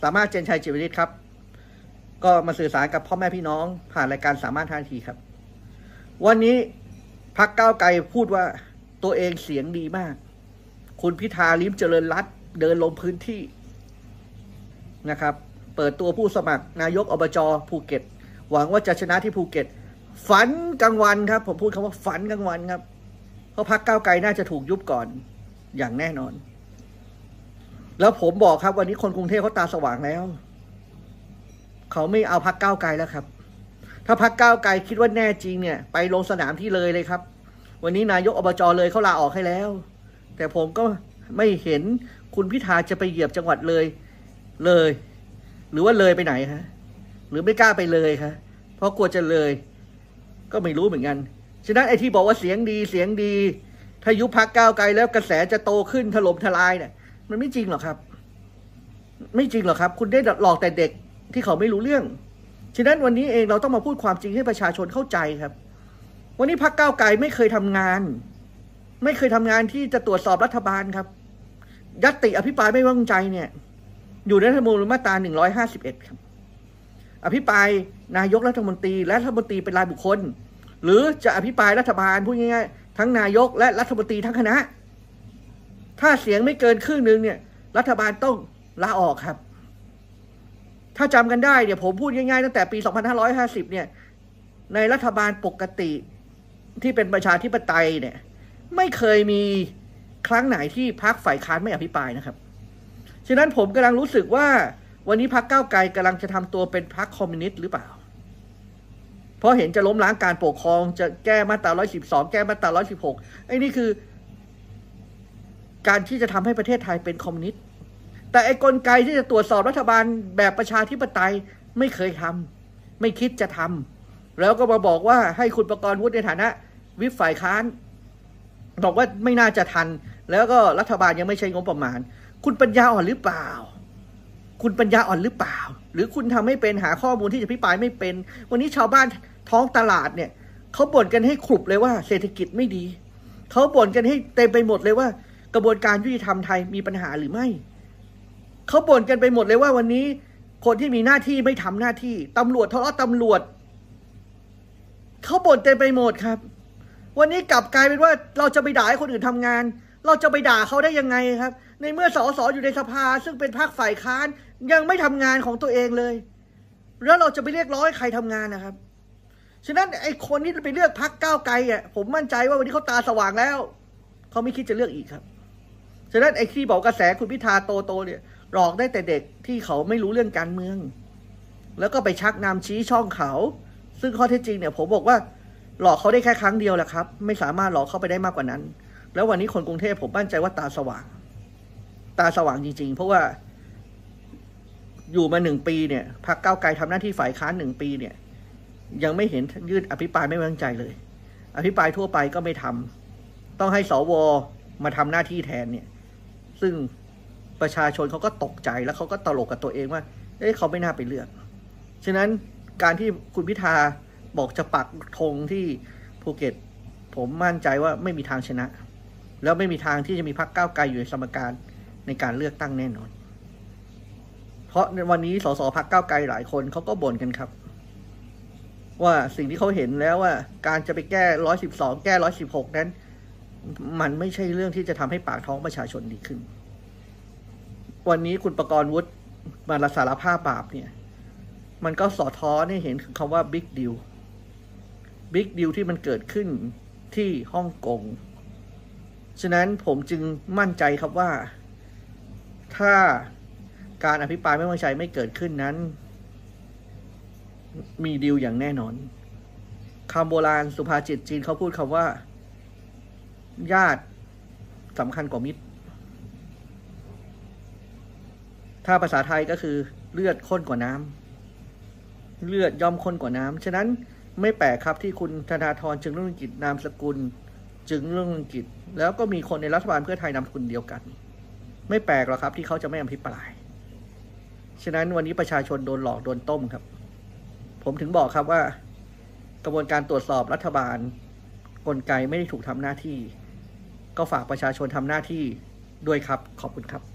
สามารถเจนชัยจิตวิริศครับก็มาสื่อสารกับพ่อแม่พี่น้องผ่านรายการสามารถทันทีครับวันนี้พรรคก้าวไกลพูดว่าตัวเองเสียงดีมากคุณพิธาลิ้มเจริญรัตน์เดินลงพื้นที่นะครับเปิดตัวผู้สมัครนายกอบจภูเก็ตหวังว่าจะชนะที่ภูเก็ตฝันกลางวันครับผมพูดคำว่าฝันกลางวันครับเพราะพรรคก้าวไกลน่าจะถูกยุบก่อนอย่างแน่นอนแล้วผมบอกครับวันนี้คนกรุงเทพเขาตาสว่างแล้วเขาไม่เอาพรรคก้าวไกลแล้วครับถ้าพรรคก้าวไกลคิดว่าแน่จริงเนี่ยไปลงสนามที่เลยครับวันนี้นายกอบจเลยเขาลาออกให้แล้วแต่ผมก็ไม่เห็นคุณพิธาจะไปเหยียบจังหวัดเลยหรือว่าเลยไปไหนฮะหรือไม่กล้าไปเลยครับเพราะกลัวจะเลยก็ไม่รู้เหมือนกันฉะนั้นไอ้ที่บอกว่าเสียงดีถ้ายุบพรรคก้าวไกลแล้วกระแสจะโตขึ้นถล่มทลายเนี่ยมันไม่จริงหรอกครับไม่จริงหรอกครับคุณได้หลอกแต่เด็กที่เขาไม่รู้เรื่องฉะนั้นวันนี้เองเราต้องมาพูดความจริงให้ประชาชนเข้าใจครับวันนี้พรรคก้าวไกลไม่เคยทำงานที่จะตรวจสอบรัฐบาลครับญัตติอภิปรายไม่ไว้วางใจเนี่ยอยู่ในรัฐธรรมนูญมาตรา151ครับอภิปรายนายกรัฐมนตรีและรัฐมนตรีเป็นรายบุคคลหรือจะอภิปรายรัฐบาลพูดง่ายๆทั้งนายกและรัฐมนตรีทั้งคณะถ้าเสียงไม่เกินครึ่งนึงเนี่ยรัฐบาลต้องลาออกครับถ้าจำกันได้เนี่ยผมพูดง่ายๆตั้งแต่ปี2550เนี่ยในรัฐบาลปกติที่เป็นประชาธิปไตยเนี่ยไม่เคยมีครั้งไหนที่พรรคฝ่ายค้านไม่อภิปรายนะครับฉะนั้นผมกำลังรู้สึกว่าวันนี้พรรคก้าวไกลกำลังจะทำตัวเป็นพรรคคอมมิวนิสต์หรือเปล่าเพราะเห็นจะล้มล้างการปกครองจะแก้มาตรา112แก้มาตรา116ไอ้นี่คือการที่จะทำให้ประเทศไทยเป็นคอมมิวนิสต์แต่ไอ้กลไกที่จะตรวจสอบรัฐบาลแบบประชาธิปไตยไม่เคยทำไม่คิดจะทำแล้วก็มาบอกว่าให้คุณประกรณ์วุฒิในฐานะวิปฝ่ายค้านบอกว่าไม่น่าจะทันแล้วก็รัฐบาลยังไม่ใช้งบประมาณคุณปัญญาอ่อนหรือเปล่าหรือคุณทำไม่เป็นหาข้อมูลที่จะอภิปรายไม่เป็นวันนี้ชาวบ้านท้องตลาดเนี่ยเขาบ่นกันให้ขลุบเลยว่าเศรษฐกิจไม่ดีเขาบ่นกันให้เต็มไปหมดเลยว่ากระบวนการยุติธรรมไทยมีปัญหาหรือไม่เขาบ่นกันไปหมดเลยว่าวันนี้คนที่มีหน้าที่ไม่ทำหน้าที่ตำรวจทะเลาะตำรวจเขาบ่นเต็มไปหมดครับวันนี้กลับกลายเป็นว่าเราจะไปด่าให้คนอื่นทำงานเราจะไปด่าเขาได้ยังไงครับในเมื่อสสอยู่ในสภาซึ่งเป็นพรรคฝ่ายค้านยังไม่ทำงานของตัวเองเลยแล้วเราจะไปเรียกร้องให้ใครทำงานนะครับฉะนั้นไอ้คนที่ไปเลือกพรรคก้าวไกลอ่ะผมมั่นใจว่าวันนี้เขาตาสว่างแล้วเขาไม่คิดจะเลือกอีกครับฉะนั้นไอ้ที่บอกกระแสคุณพิธาโตเนี่ยหลอกได้แต่เด็กที่เขาไม่รู้เรื่องการเมืองแล้วก็ไปชักนำชี้ช่องเขาซึ่งข้อเท็จจริงเนี่ยผมบอกว่าหลอกเขาได้แค่ครั้งเดียวแหละครับไม่สามารถหลอกเขาไปได้มากกว่านั้นแล้ววันนี้คนกรุงเทพผมมั่นใจว่าตาสว่างจริงๆเพราะว่าอยู่มา1 ปีเนี่ยพรรคก้าวไกลทำหน้าที่ฝ่ายค้าน1 ปีเนี่ยยังไม่เห็นยื่นอภิปรายไม่ไว้วางใจเลยอภิปรายทั่วไปก็ไม่ทำต้องให้สวมาทำหน้าที่แทนเนี่ยซึ่งประชาชนเขาก็ตกใจแล้วเขาก็ตลกกับตัวเองว่าเขาไม่น่าไปเลือกฉะนั้นการที่คุณพิธาบอกจะปักธงที่ภูเก็ตผมมั่นใจว่าไม่มีทางชนะแล้วไม่มีทางที่จะมีพรรคก้าวไกลอยู่ในสมการในการเลือกตั้งแน่นอนเพราะในวันนี้สสพรรคก้าวไกลหลายคนเขาก็บ่นกันครับว่าสิ่งที่เขาเห็นแล้วว่าการจะไปแก้112แก้116นั้นมันไม่ใช่เรื่องที่จะทำให้ปากท้องประชาชนดีขึ้นวันนี้คุณประกรณ์วุฒิมาสารภาพบาปเนี่ยมันก็สะท้อนให้เห็นคำว่าบิ๊กดิลที่มันเกิดขึ้นที่ฮ่องกงฉะนั้นผมจึงมั่นใจครับว่าถ้าการอภิปรายไม่ไว้วางใจไม่เกิดขึ้นนั้นมีดีลอย่างแน่นอนคำโบราณสุภาษิตจีนเขาพูดคำว่าญาติสำคัญกว่ามิตรถ้าภาษาไทยก็คือเลือดข้นกว่าน้ำเลือดย่อมข้นกว่าน้ำฉะนั้นไม่แปลกครับที่คุณธนาธรจึงรุ่งเรืองกิจนามสกุลจึงรุ่งเรืองกิจแล้วก็มีคนในรัฐบาลเพื่อไทยนามสกุลเดียวกันไม่แปลกหรอกครับที่เขาจะไม่อภิปรายฉะนั้นวันนี้ประชาชนโดนหลอกโดนต้มครับผมถึงบอกครับว่ากระบวนการตรวจสอบรัฐบาลกลไกไม่ได้ถูกทำหน้าที่ก็ฝากประชาชนทำหน้าที่ด้วยครับขอบคุณครับ